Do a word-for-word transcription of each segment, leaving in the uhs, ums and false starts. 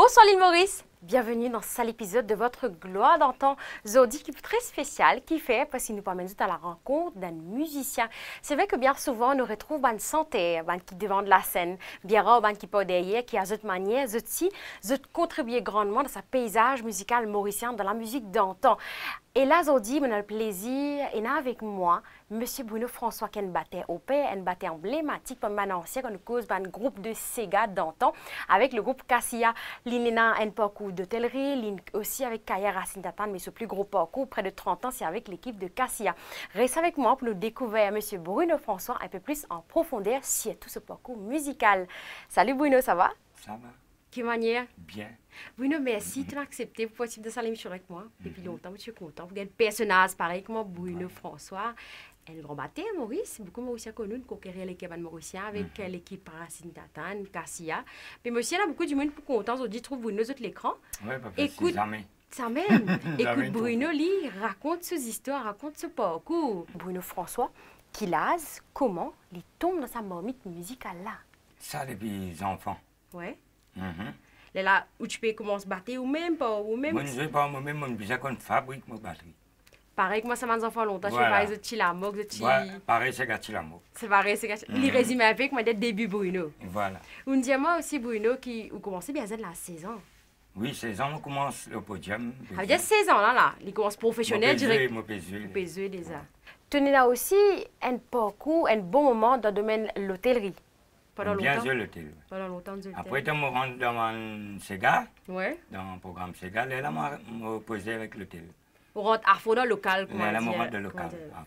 Bonsoir l'île Maurice, bienvenue dans cet épisode de votre Gloire Dantan. Aujourd'hui qui est très spécial, qui fait parce qu'il nous permet à la rencontre d'un musicien. C'est vrai que bien souvent on retrouve une santé, qui devant de la scène, bien rare, qui pas derrière, qui a cette manière, cette si, cette contribuer grandement dans sa paysage musical mauricien, dans la musique d'antan. Et là, aujourd'hui, on a le plaisir, et là avec moi, M. Bruno François, qui est un batteur au père, un batteur emblématique, comme un ancien, qu'on cause un groupe de Sega d'antan, avec le groupe Cassia, l'Inena, un parcours d'hôtellerie, aussi avec Kaya Racine Dantan, mais ce plus gros parcours, près de trente ans, c'est avec l'équipe de Cassia. Reste avec moi pour nous découvrir M. Bruno François un peu plus en profondeur sur tout ce parcours musical. Salut Bruno, ça va? Ça va. Quelle manière? Bien. Bruno, merci, tu as accepté pour possible de saluer avec moi depuis longtemps, je suis content. Vous êtes un personnage pareil comme Bruno ouais. François. Un grand batteur, Maurice, beaucoup de Mauriciens connus, conquérir l'équipe Mauricien avec mm -hmm. l'équipe Racine Dantan, Cassia. Mais monsieur, il y a beaucoup de monde pour content, aujourd'hui, trouve Bruno sur l'écran. Oui, parce que écoute, ça même. Écoute, Bruno, lui, raconte ses histoires, raconte ce parcours. Bruno François, qui lase, comment il tombe dans sa marmite musicale là? Ça depuis les enfants. Ouais. Mm -hmm. Là où tu peux commencer à battre ou même pas, ou même... Moi, je ne sais pas, moi-même, je sais qu'on fabrique ma batterie. Pareil que moi, ça m'a enfants longtemps, voilà. Je fais pareil, je tire la moque, je tire... Ouais, pareil, c'est gâti la moque. C'est pareil, c'est gâti. Il résume avec moi dès le début, Bruno. Voilà. On dit à moi aussi, Bruno, qui vous commencez bien à la seize ans. Oui, seize ans, on commence le podium. Ça veut dire seize ans, là, là. Il commence professionnel, direct. Mon P S V. Mon P S V, déjà. Tenez là aussi un parcours, un bon moment dans le domaine de l'hôtellerie. Pendant bien longtemps. Bien l'hôtel. Pendant longtemps, de après, je me rends dans mon Sega. Ouais. Dans le programme Sega, là, je me posais avec l'hôtel. On rentre à fond dans le local, comment là, dire. Là, de local. Ah.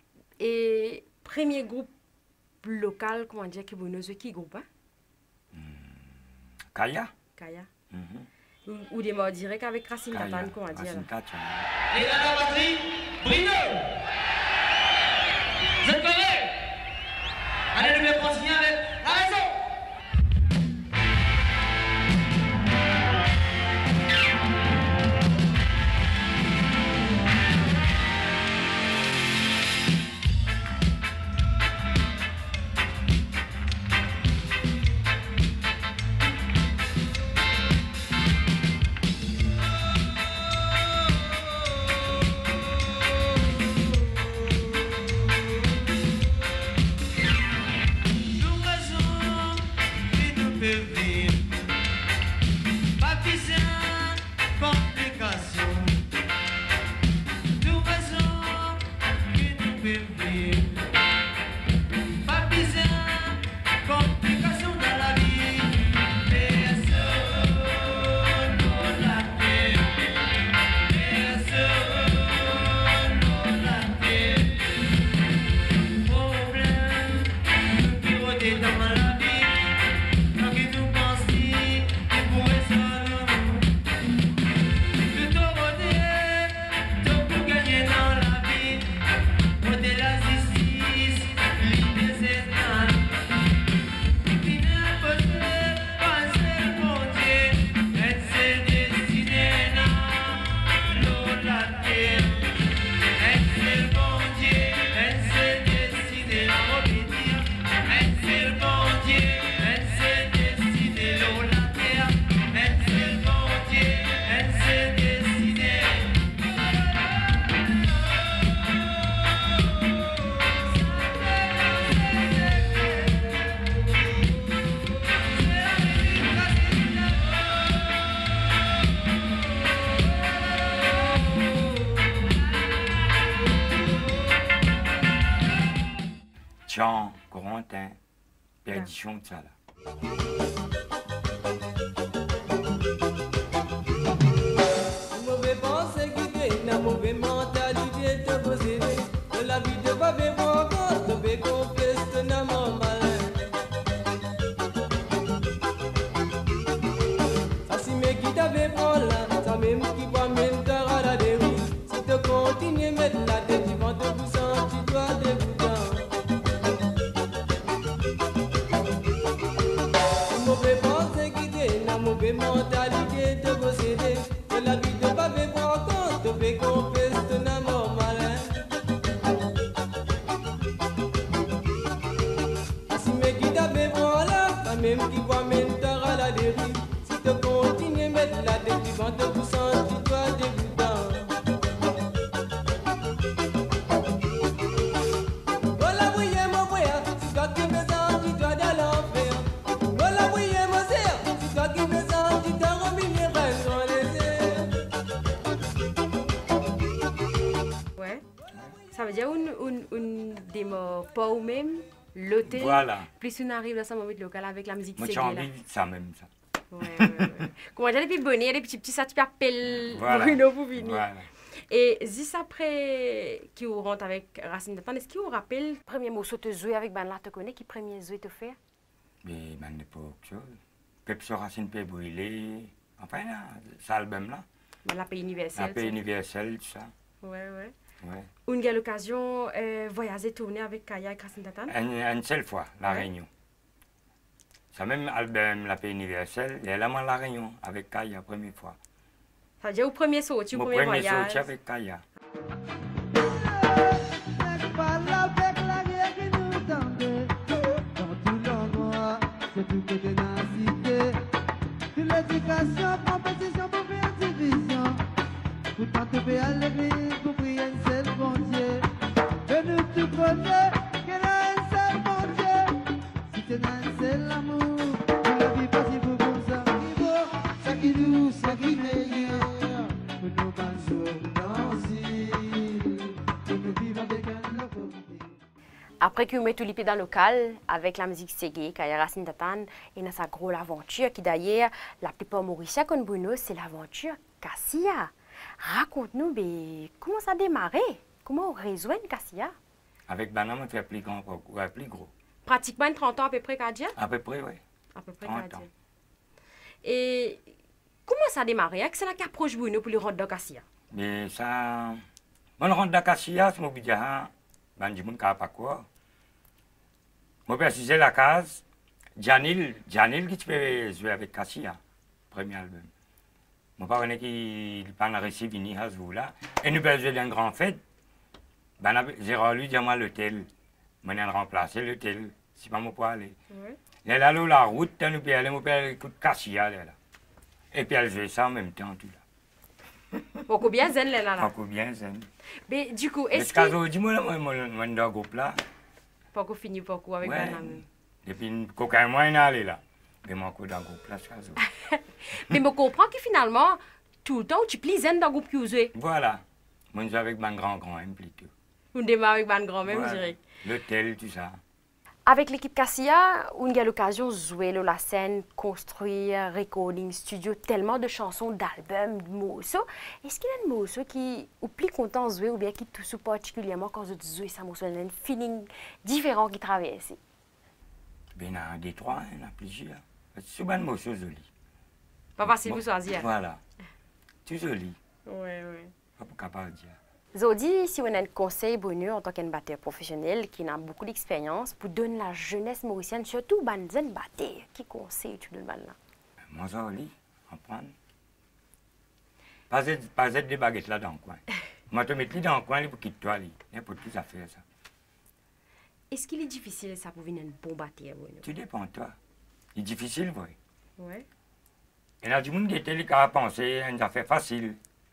Et premier groupe local, comment dire, qui vous nous qui groupe, hein? Hmm. Kaya. Kaya. Mm -hmm. Ou, ou des morts directs avec Racine Dantan, comment dire. Racine Dantan. Et là, la batterie, Bruno. Vous êtes correct? Allez, le bien continuer avec la raison. Chant, Corentin, perdition de ça là. Mauvais pensée guidée, la mauvaise mentalité te posséder. De la vie de pas bien voir quand te fait confesse que n'a mon malin. Ça si mais qui t'avait prendre là, ça même qui va même te à la dérive. Si tu continues mettre la tête, tu vas te pousser, tu dois dégoûter. Mauvaise mentalité te posséder. De la vie de pas bien voir quand te fait confesse que n'a mon malin. Si mais qui t'avait voir là, quand même qui va même te à la dérive. Si tu continues quand vous sentez toi dégoûtant. Voilà, oui, mon frère, c'est toi qui me sens, tu dois de l'enfer. Voilà, oui, mon sœur, c'est toi qui me sens, tu dois revenir dans les airs. Ouais. Ça veut dire une, une, une démo pas ou même l'hôtel. Voilà. Plus on arrive dans ce moment local avec la musique Moi, j'ai séguée là. envie de ça même, ça. Ouais, ouais, ouais. Comment dire, les petits bonnets, les petits petits, ça tu appelles Voilà. Bruno pour venir. Voilà. Et juste après, qui vous rentre avec Racine Dantan, est-ce qu'il vous rappelle le premier morceau te jouer avec Ben là, te connais, qui premier jouer te fait? Mais ben, n'est pas autre chose. Pep sur Racine peut brûler. Enfin, là, cet album-là. Ben, la paix universelle. La paix universelle, tout ça. Ouais, ouais. Ouais. Une belle occasion, euh, voyager, tourner avec Kaya et Racine Dantan? Une, une seule fois, La Ouais. Réunion. Ça même album, La paix universelle, il est là, moi, La Réunion, avec Kaya, la première fois. Ça veut dire au premier sorti, au Mon premier premier voyage. sorti avec Kaya. L'éducation, compétition pour faire division. Pourtant, tu peux aller pour prier un seul bon Dieu. Et nous, tu connais qu'il y a un seul bon Dieu. Si tu as un seul amour, tu ne vis pas si vous comme ça. Qui vaut, ça qui nous, ça qui meilleur. Pour nous, pas sur danser. Pour nous vivre avec un nouveau vie. Après qu'il met tout les pieds dans le local avec la musique séguée, Kaya Racine Dantan, et dans sa grosse aventure qui d'ailleurs, la plupart mauriciens comme Bruno, c'est l'aventure Cassia. Raconte-nous, mais comment ça a démarré? Comment on résout une Cassia? Avec Banam, on fait plus grand, ouais, plus gros. Pratiquement trente ans à peu près, Kadia? À peu près, oui. À peu près, trente Kadia. ans. Et comment ça a démarré? C'est là qui approche Bruno pour le rendre dans Cassia? Mais ça. On rentre dans Cassia, je me dis, ah, ben, je ne sais pas quoi. Je précise la case. Janil, Janil qui peut jouer avec Cassia, premier album. Mon parent qui n'a pas réussi à venir à ce jour-là. Et nous pouvons jouer dans une grande fête. Ben, j'ai relu dire moi l'hôtel. Je vais remplacer l'hôtel. C'est pas mon point aller. Oui. Elle est là, la route, nous pouvons aller, nous pouvons aller écouter Cassia. Là. Et puis elle joue ça en même temps. Tout là. Beaucoup bien zen là là. Beaucoup bien, zen. Mais du coup, Est-ce est-ce que... que... Dis-moi, moi, moi, moi, dans le groupe là. Pas qu'on finit pas qu'on avec Ouais. Banam. Depuis qu'aucun mois, il est allé là. Mais moi, je suis dans le groupe là, ce cas. Mais je comprends que finalement, tout le temps, tu plies zen dans le groupe qui joue. Voilà. Moi, je suis avec mon grand-grand, plutôt. On démarre avec Ban grand même, je Voilà. dirais. L'hôtel, tout ça. Avec l'équipe Cassia, on a l'occasion de jouer la scène, construire, recording, studio, tellement de chansons, d'albums, de morceaux. Est-ce qu'il y a des morceaux qui ou plus content de jouer ou bien qui touchent particulièrement quand vous jouez ça morceau, il y a un feeling différent qui traverse? Ben, il y en a des trois, il y en a plusieurs. C'est souvent des morceaux jolis. Pas facile Bon, pour choisir. Voilà. Tout joli. Oui, oui. Pas pour capable de dire. Zodi, si on a un conseil, Bruno, en tant qu'un batteur professionnel qui a beaucoup d'expérience, pour donner la jeunesse mauricienne, surtout ban zen batteur, qui conseille tu donnes là? Moi, joli, en prendre. Pas être, pas être des baguettes là dans le coin. Moi, te mettre dans le coin pour quitter toi, n'importe qui ça fait ça. Est-ce qu'il est difficile ça pour venir un bon batteur, Bruno? Tout dépend de toi. C'est difficile, oui. Oui. Il y a du monde qui était qui a pensé à une affaire facile.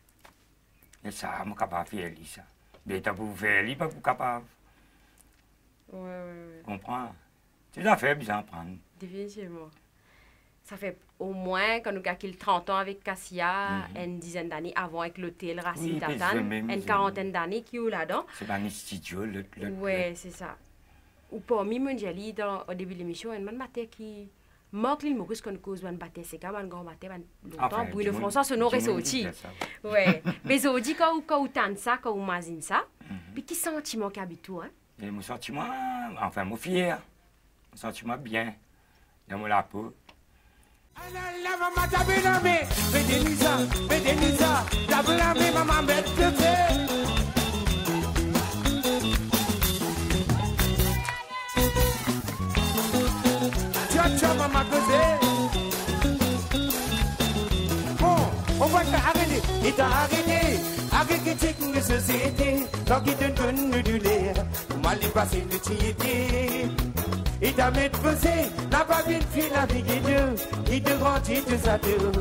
Et ça, je suis capable de faire ça. Mais tu peux faire, pas capable. Oui, oui, oui. Comprends? C'est une affaire bien à prendre. Définitivement. Ça fait au moins, quand nous avons trente ans avec Cassia, Mhm. une dizaine d'années avant avec l'hôtel Racine Oui, puis Dantan, je même, une je quarantaine d'années qui est là-dedans. C'est dans les studios, le. le Oui, c'est ça. Ou parmi mon jali, dans au début de l'émission, un man batteur qui manque l'île Maurice qu'on cause un batteur, c'est quand même un grand batteur, longtemps, Enfin, Bruno du François, son nom est monde sorti. qui fait ça, oui. Oui. Mais ça dit quand quand vous tente ça, quand vous imagine ça, Mhm. puis qui sentiment qui habite tout, hein? Et mon sentiment, enfin, mon fier. Mon sentiment bien. Dans mon la peau. Bon, on va t'arrêter, il t'a arrêté. Arrêtez de société, tant qu'il te donne du lait. Mal y passer le tiété. Il t'a mis posé, n'a pas vu de fil avec les deux. Il te grandit de sa deux.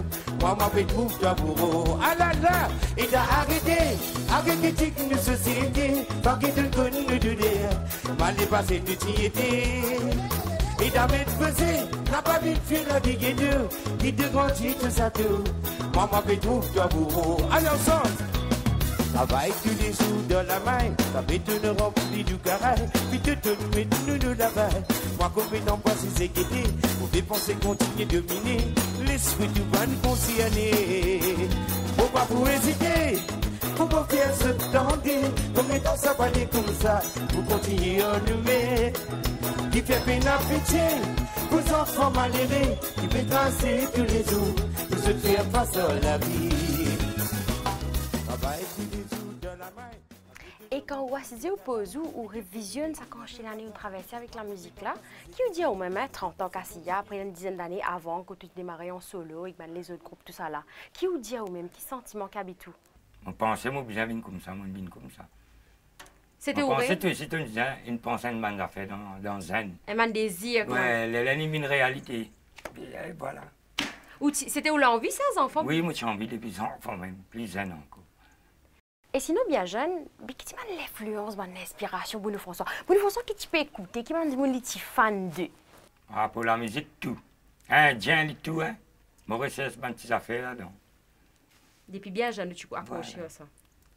Moi, ma bête trouve toi bourreau. Ah là là, et t'as arrêté. Arrêtez de une société. Pas qu'il te connaisse de l'air. Mal dépassé de tiété. Et t'as même pesé. N'a pas vite fait la dégueule. Qui te grandit tout ça tout. Moi, ma bête trouve toi bourreau. Alors, sens. Travaille tous les jours dans la main, ça fait une remplie du carré, puis te te mets nous de la balle. Moi, compétent pas si c'est guetté, pour dépenser, continuer de miner, l'esprit du ban concerné. Faut pas vous hésiter, faut pas faire ce temps, combien de temps ça va aller comme ça, vous continuez à nous mettre, qui fait peine à pitié, vos enfants malheureux, qui fait tracer tous les jours, pour se faire face à la vie. Travaille tous les jours dans la main. Et quand on se ou pose ou ou révisionne ça quand je l'année où traversé avec la musique là, qui vous dit au même trente ans qu'Assia, après une dizaine d'années avant que tu démarrais en solo avec ben, les autres groupes tout ça là, qui vous dit au même qui sentiment qu'habite tout? On pensait moi bien vine comme ça, moi bien comme ça. C'était On pensait vrai? que c'était une, une pensée une bande d'affaires dans dans zen. Un man désir quoi. Ouais, elle est une réalité. Et voilà. Ou ti- c'était où l'envie ça les enfants? Oui, moi j'ai envie depuis enfant même, plus zen encore. Et sinon bien jeune, mais qui m'a l'influence, l'inspiration Bruno François. Bruno François qui tu peux écouter, qui m'a dit mon petit fan de. Ah, pour la musique, tout. Indien, tout, hein. Maurice, c'est une petite affaire là-dedans. Depuis bien jeune, tu peux approcher Voilà. ça.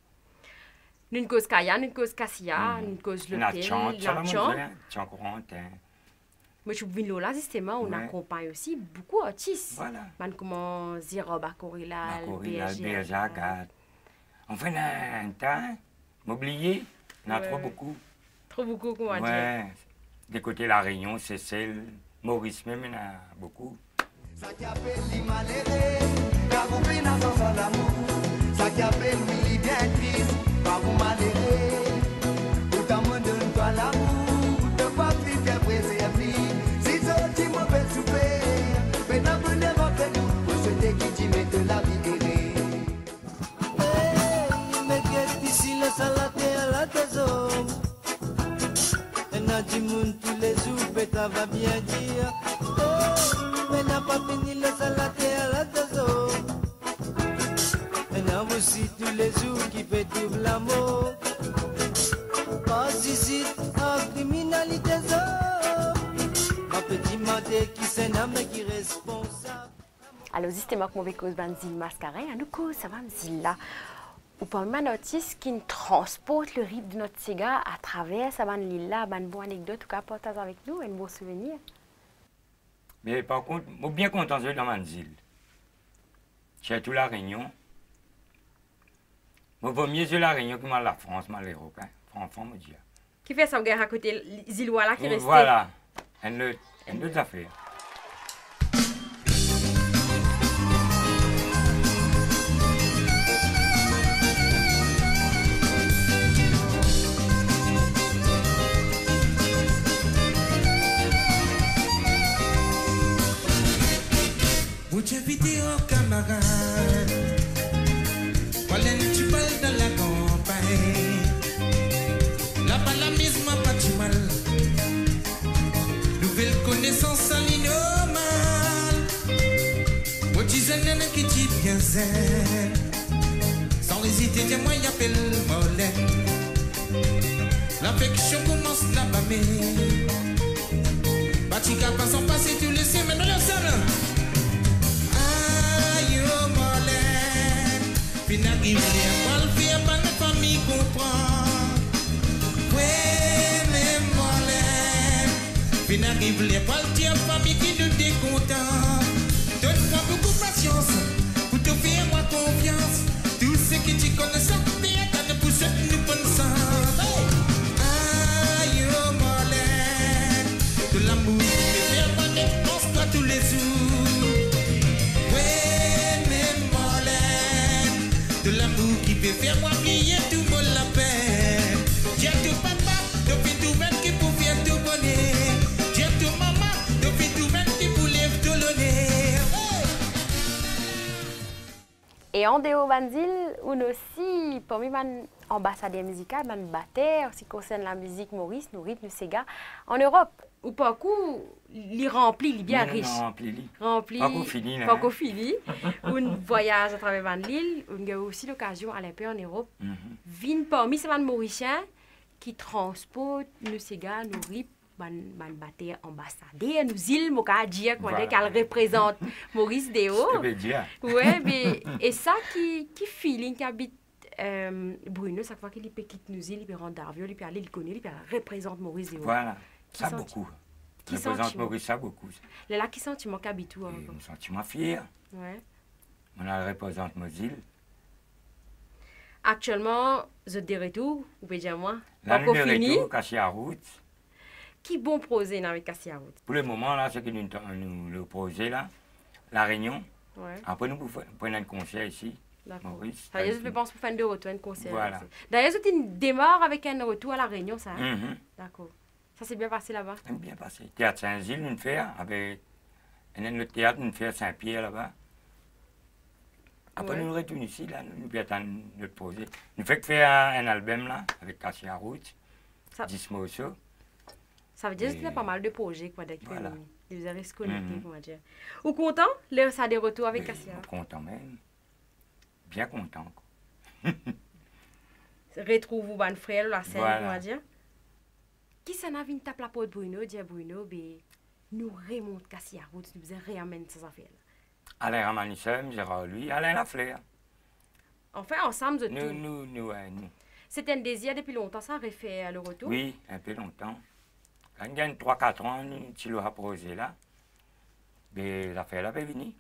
Une cause Kaya, une cause Cassia, une cause La Letel, chante, ça va, la moi, chante. je chante courante, hein. Moi, je suis là, justement, on Ouais. accompagne aussi beaucoup d'artistes. Voilà. Man comme Zira, Bakorila, Bakorila, B B G, Agathe. Enfin, un temps, m'oublier, il y en a Ouais. trop beaucoup. Trop beaucoup, comment dire. Ouais. Des côtés La Réunion, Cécile, Maurice même, il y en a beaucoup. Ça qui appelle les malheureux, car vous peinez sans son amour. Ça qui appelle les bien tristes, car vous malheureux. Autant me donne-toi l'amour, de pas vivre préserver. Si ça tu mauvais souper, mais t'as bonheur avec nous, pour ce qui dit mais de la vie errée. Mais qu'est-ce ici la salade à la maison? On a du monde tous les jours, mais ça va bien dire. Mais n'a pas fini la salade à la maison. On a aussi tous les jours qui fait tout l'amour. Pas ici en criminalité. Ma petite maté qui s'en a mais qui est responsable. Alors, justement, que mauvais cause banzil mascarin, à nous cause ça va me là. Ou pas même un artiste qui nous transporte le rythme de notre cigare à travers sa bande là, une bonne anecdote, ou qu'à partager avec nous, un beau souvenir. Mais par contre, je suis bien content de dans Manzil. J'ai tout la Réunion. Je vaut mieux sur la Réunion que dans la France, malheureux. Hein. Franchement, me dire. Qui fait ça, à côté Zillois là qui reste? Voilà, une autre, une autre affaire. Vous t'invitez au camarade, voilà tu parles dans la campagne. Là-bas la mise m'a pas du mal. Nouvelle connaissance en ligne mal. Vous disais nana qui dit bien zen. Sans hésiter, dis-moi y appelle Molène. L'affection commence là-bas mais Batika pas sans passer tous les semaines dans le salon. Pina qui voulait pas le faire, pas la famille comprend. Ouais, mais moi, Pina qui voulait pas le dire, famille qui nous décontent. Donne-moi beaucoup de patience, pour te faire moi confiance. Tout ce que tu connais, ça bien, t'as ne pousse nous bonne sens. Aïe, oh, Molène, de l'amour, mais faire moi dépense-toi tous les jours. De l'amour qui peut faire moi briller tout mon la paix. J'ai tout papa, depuis tout même qui peut faire tout bonheur. J'ai tout maman, depuis tout même qui peut lève tout l'honneur. Et en dehors banzil, on aussi, parmi les ambassadeurs musicaux, les batteurs, qui concerne la musique Maurice, nous rythmes, nous Sega, en Europe. Ou pas coup, il remplit, il est bien Non, riche. non, rempli, li. Rempli. Pas qu'on finit, Pas hein. qu'on finit. On voyage à travers l'île. On a aussi l'occasion d'aller un peu en Europe. Mhm. Vine parmi ces Mauriciens qui transportent nos cigars, nos rips, ban ban bater ambassadeur, nos îles, mon cas dire quoi, Voilà. qu'elle représente Maurice Déo. Je veux dire. Ouais, mais et ça qui qui feeling qui habite euh, Bruno, chaque fois qu'il peut quitter nos îles, il peut rendre d'avion, il peut aller le connaître, il peut représente Maurice Déo. Voilà. Qui Ça, senti- beaucoup. qui Je représente sentiment? Maurice, ça, beaucoup. Là, là qui sentiment qu'habite où Et encore? mon sentiment fier. Ouais. On a représente nos îles. Actuellement, je dirais tout, vous pouvez dire moi. Là, Pas nous qu'on fini. retour, caché à route. Qui bon projet avec Cassia route? Pour le moment, là, ce que nous, nous le projet, là, la réunion. Ouais. Après, nous prenons un concert ici. D'accord. Maurice. Ça veut dire que je pense pour faire de retour un concert. Voilà. D'ailleurs, tu démarres avec un retour à la Réunion, ça. Hein? Mhm. D'accord. Ça s'est bien passé là-bas. C'est bien passé. Théâtre Saint-Gilles, nous fait, avec un autre théâtre, nous fait Saint-Pierre là-bas. Après, Ouais. nous retournons ici, là, nous nous attendons notre projet. Nous faisons faire un, un album, là, avec Cassia Route, Ça, dix morceaux. ça veut dire que Et- tu as pas mal de projets, quoi, dès que Voilà. vous avez se connecter, Mhm. comment dire. Ou content, là, ça a des retours avec Mais Cassia. content même. Bien content, quoi. Retrouve un frère, la scène, Voilà. comment dire. Qui s'en a vu taper la porte Bruno, dire Bruno, ben, nous remonte Cassia route, nous faisons réamène ces affaires. Alain Ramanissem, Gérard lui, Alain Lafleur. Enfin, ensemble, de Nous, tout. nous, nous, ouais, nous. C'était un désir depuis longtemps, ça aurait fait le retour. Oui, un peu longtemps. Quand il y a trois quatre ans, nous, tu l'as posé là. Mais l'affaire là, est venue.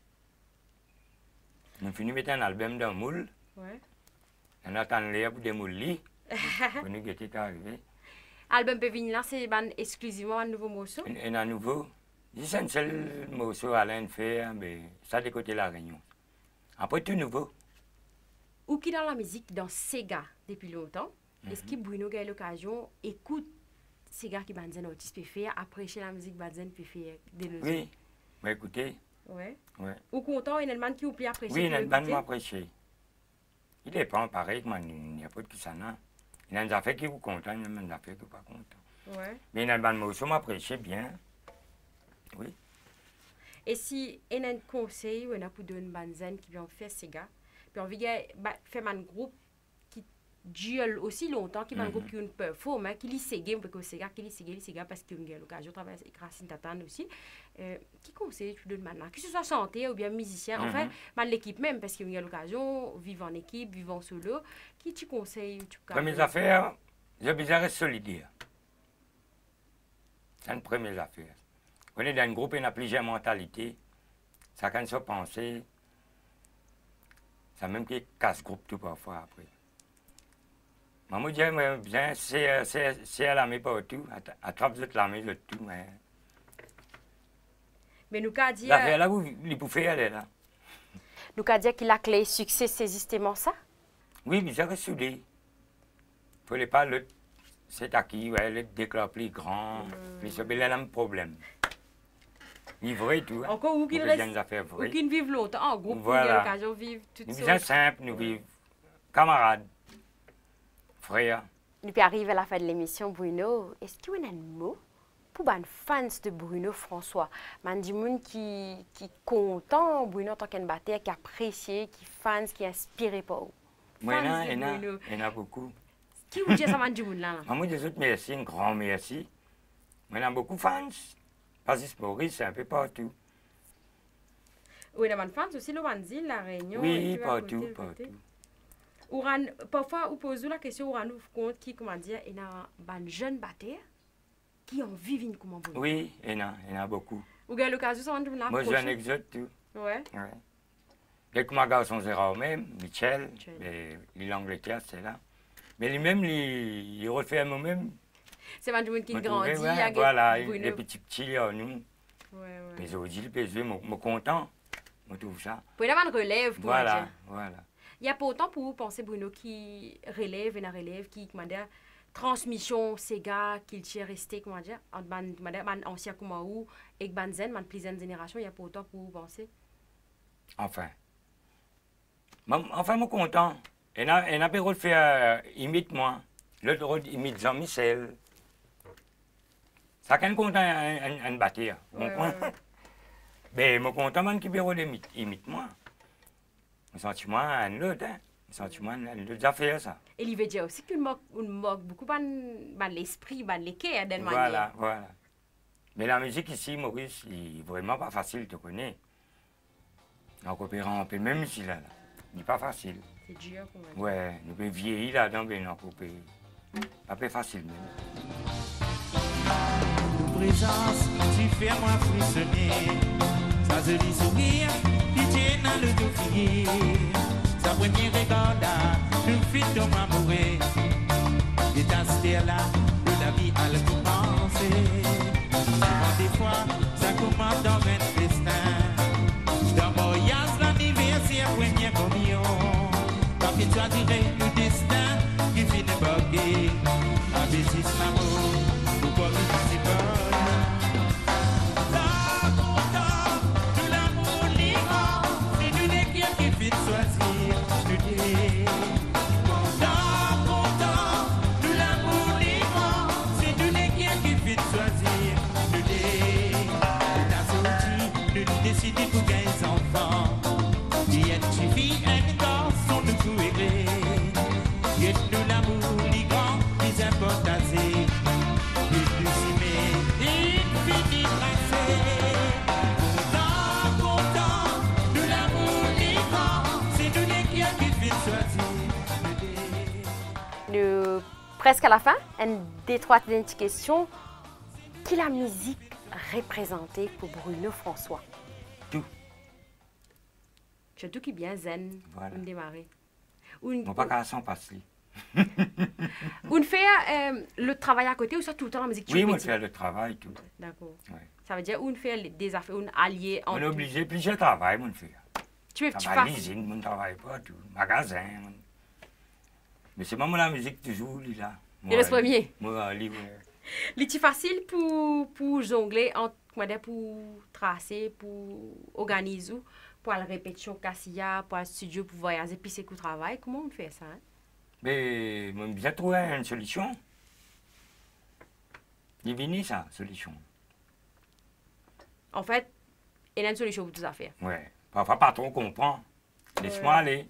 Nous finissons de mettre un album dans le moule. Ouais. On attend l'air pour des moules. Pour nous qui était arrivé. Album Pévin là, c'est ben, exclusivement un nouveau morceau. Et et à nouveau, c'est un seul morceau à Alain fait, mais ça de côté la Réunion. Après tout nouveau. Ou qui dans la musique, dans Sega depuis longtemps. Est-ce que Bruno a eu l'occasion écoute Sega qui banzen artiste peut faire, apprécier la musique banzen peut faire des nos Oui, mais écoutez, Ouais. ouais. Ou content, il y a une man qui ou plus apprécié. Oui, il qui a veut une bande écouter. appréciée. Il dépend pareil que moi, il n'y a pas de qui ça n'a. Il y a des affaires qui vous content, il y a des affaires qui ne sont pas contents. Ouais. Mais il y a une bande morceau m'apprécie bien. Oui. Et si il y a un conseil ou il y a pour donner une banzen qui vient faire Sega, puis on veut faire un groupe qui dure aussi longtemps, qui va un groupe qui a une performe, qui lit Sega, parce que Sega, qui lit Sega, lit Sega, parce qu'il y a l'occasion de travailler avec Racine Dantan aussi. Euh, qui conseille tu donnes maintenant, que ce soit chanteur ou bien musicien, enfin, mal l'équipe même, parce qu'il y a l'occasion, vivre en équipe, vivre en solo, qui tu conseilles tu peux Première affaire, j'ai besoin de solidaire. C'est une première affaire. On est dans un groupe, il y a plusieurs mentalités. Chacun se penser. C'est même qui casse groupe tout parfois après. Maman dit, mais bien, c'est c'est à la main partout, attrape toute la main de tout, mais. Mais nous qu'à dire, L'affaire là, vous, les bouffez, elle est là. nous qu'à dire que la clé succès, c'est justement ça. Oui, mais c'est soudé. Il ne fallait pas le. C'est acquis, ouais, le déclare plus grand, mais c'est le même problème. Livré et tout. Hein. Encore où qu'il Faut que reste, les gens affaires ou vraies. qu'ils vivent longtemps, en groupe, Voilà. il y a l'occasion de vivre tout Nous seul. vivons simple, nous vivons camarades, frères. Depuis arrive à la fin de l'émission, Bruno, est-ce qu'il y a un mot pour les fans de Bruno François? Man di moun qui qui content Bruno en tant qu'un batteur, qui apprécie, qui fans, qui inspiré par vous. Moi, il y en Fans a- de il y en a- Bruno. il y en a beaucoup. Qui vous dit ça, man di moun là? là? Moi, des autres, merci, un grand merci. Moi, il y en a beaucoup de fans. Pas juste Maurice, c'est un peu partout. Oui, les fans aussi, le Wanzi, la Réunion. Oui, et tout à partout, côté, à côté. partout. Ou ran- Parfois, vous posez la question, vous rendez compte qui, comment dire, il y a un jeune batteur qui en vivent comme vous. Oui, il y en a, il y en a beaucoup. Vous avez l'occasion, ça, de vous Moi, j'ai un approcher. exode, tout. Ouais. Ouais. Quelques ma garçon Gérard même, Michel, Michel. et l'Angleterre, c'est là. Mais lui-même, il, il refait moi-même. C'est man di moun qui Me grandit. trouver, ouais, il y a voilà, Bruno. les petits petits, là, nous. Ouais, ouais. Les autres, ils peuvent, je suis content. Je trouve ça. Pour la relève, pour Voilà, dire. voilà. Il y a pas autant pour vous penser, Bruno, qui relève et la relève, qui, comment dire, transmission, Sega, qui est resté, comment dire, entre ban, comment dire, ban ancien comme ou, et ban zen, ban plusieurs générations, il y a pas autant pour vous penser. Enfin. Moi- Enfin, je suis content. Et n'a et n'a pas le faire euh, imite moi. L'autre rôle imite Jean-Michel. Ça qu'un content un bâtir. Mais mon content qui bureau imite moi. Un sentiment un autre, hein. Un sentiment un autre affaire ça. Et il veut dire aussi qu'il moque, moque beaucoup ban, ban l'esprit, ban l'équerre d'une manière. Voilà, voilà. Mais la musique ici, Maurice, il est vraiment pas facile, tu connais. En coopérant un peu, même ici, là, là. Il n'est pas facile. C'est dur pour moi. Ouais, nous pouvons vieillir là-dedans, mais non, coupé. Pas peu facile, même. Ta présence, tu fais moi frissonner. Sa jolie sourire, qui tient dans le dauphier. Sa première regard, nous fit ton amoureux. Et ta stère là, de la vie à le commencer. Souvent des fois, ça commence dans un festin. Dans mon voyage, l'anniversaire, première communion. Parce que tu as tiré le destin qui finit de bugger. Avec six l'amour, nous commis si bon. Là, content, de l'amour libre, c'est une équipe qui finit de choisir le dé. Content, content, de l'amour libre, c'est une équipe qui finit de choisir le dé. Ta sortie, nous décidons pour gagner des enfants. Il y a une fille, un garçon, nous tout aimer. Et nous l'amour, les grands, les importations. Et nous s'aimer, infini tracé. Content, content, nous l'amour, les grands, c'est nous les qui a qui fait choisir. Nous, presque à la fin, une des trois dernières questions. Qui la musique représentée pour Bruno François? Tout. C'est tout qui est bien zen, Voilà. on démarrer. On On pas qu'à s'en passer. on fait euh, le travail à côté ou ça tout le temps la musique? Oui, on fait le travail, tout. D'accord. Ouais. Ça veut dire on fait des affaires, on allié On entre. est obligé, plusieurs travail, on fait. Tu veux tu Travail fasses. l'usine, on travaille pas, tout. Magasin. On... Mais c'est moi la musique toujours, lui, là. Il reste premier. Moi, lui, ouais. C'est facile pour, pour jongler, entre, comment dire, pour tracer, pour organiser, pour aller répétition cassia, pour aller au studio, pour voyager, puis c'est qu'au travail. Comment on fait ça? Hein? Mais on a bien trouvé une solution. Il est venu, ça, solution. En fait, il y a une solution pour tout ça faire. Ouais. Parfois, pas trop comprend. Laisse-moi Ouais. aller.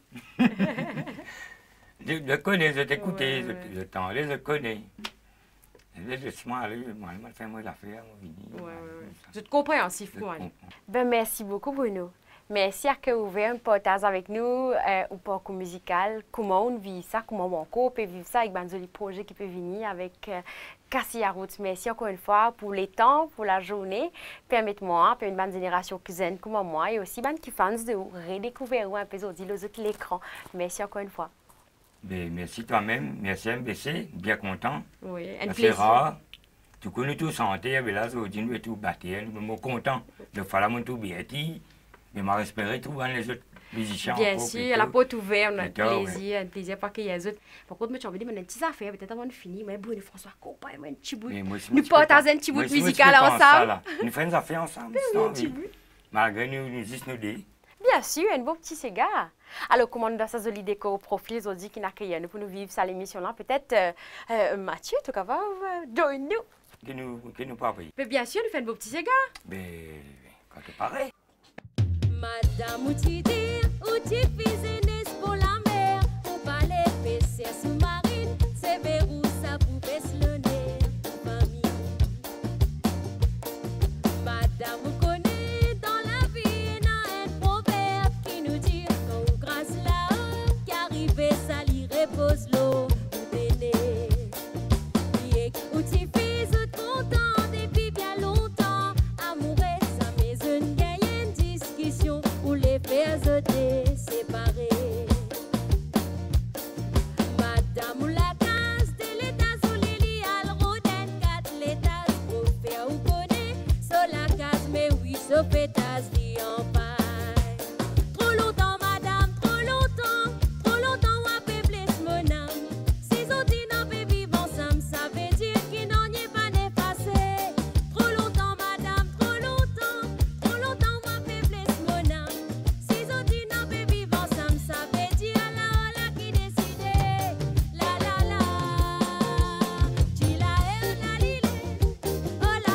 je, je connais, je t'écoutais, Ouais, ouais. je, je t'enlève, je connais. Laisse-moi aller, moi, je fais moi l'affaire, moi, vini. Ouais, ouais, ouais. Je te compréhensif, Je quoi. comprends. Ben, merci beaucoup, Bruno. Merci à que vous ouvert un partage avec nous euh, au parcours musical. Comment on vit ça, comment mon corps peut vivre ça avec ben, les projets qui peuvent venir avec euh, Cassia Route. Merci encore une fois pour les temps, pour la journée. Permettez-moi, pour une bonne génération qui zen comme moi et aussi ben, qui fans de redécouvrir un peu les autres l'écran. Merci encore une fois. Ben, merci toi-même, merci M B C, bien content. Oui, un C'est plaisir. rare. Tu connais tout santé, mais là, aujourd'hui, nous sommes tout battus, nous sommes contents. De faire la tout bien dit, mais je respecte tout les autres musiciens. Bien encore, sûr, plutôt. la porte ouverte, on a un Plutôt, ouais. plaisir, un plaisir parce qu'il y a des autres. Par contre, moi, tu as envie de une petite affaire, peut-être avant de finir, mais Bruno François, compagne, moi, un petit bout. Mais moi aussi, Nous moi, je peux pas. partageons un petit bout Moi de aussi, moi, je musical peux pas en ça, ensemble. là. Nous faisons des affaires ensemble, c'est un envie. petit bout. Malgré nous, nous disons nous deux. Bien sûr, un beau petit cigare. Alors, comment nous avons joli décor profil, aujourd'hui qui n'accueille nous pour nous vivre ça l'émission-là. Peut-être, euh, euh, Mathieu, tu es capable de joindre nous. Qui nous, qui nous parle. Mais bien sûr, nous faisons un beau petit cigare. Mais quand tu parais. Madame Outidi, outil business pour la mer. Pour parler P C sous-marine, c'est verrou, ça pouvait se le nez. Famille. Madame, vous connaissez dans la vie, il y a un proverbe qui nous dit quand on grâce là, qui arrive, ça l'y repose l'eau. Ou béné. Qui est outil fils content depuis bien longtemps. Amoureux, sa maison gagne une discussion où les pères étaient séparés. Madame ou la case de l'état sous l'île, al roden quatre l'état pour faire ou connaît. Sur la case, mais oui, sauf état dit en paille. Trop longtemps, madame, trop longtemps, trop longtemps, on a peuplé ce mon âme. Si on dit non, peut vivre ensemble, ça veut dire qu'il n'en est pas effacé. Trop longtemps, madame, trop longtemps, trop longtemps, on a peuplé ce mon âme. Si on dit non, peut vivre ensemble, ça veut dire la ola qui décide. La la la, tu la es, la lile, oh la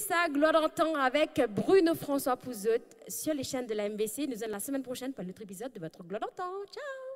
ça, Gloire d'antan avec Bruno François Pouzout sur les chaînes de la M B C. Nous allons la semaine prochaine pour un autre épisode de votre Gloire d'antan. Ciao!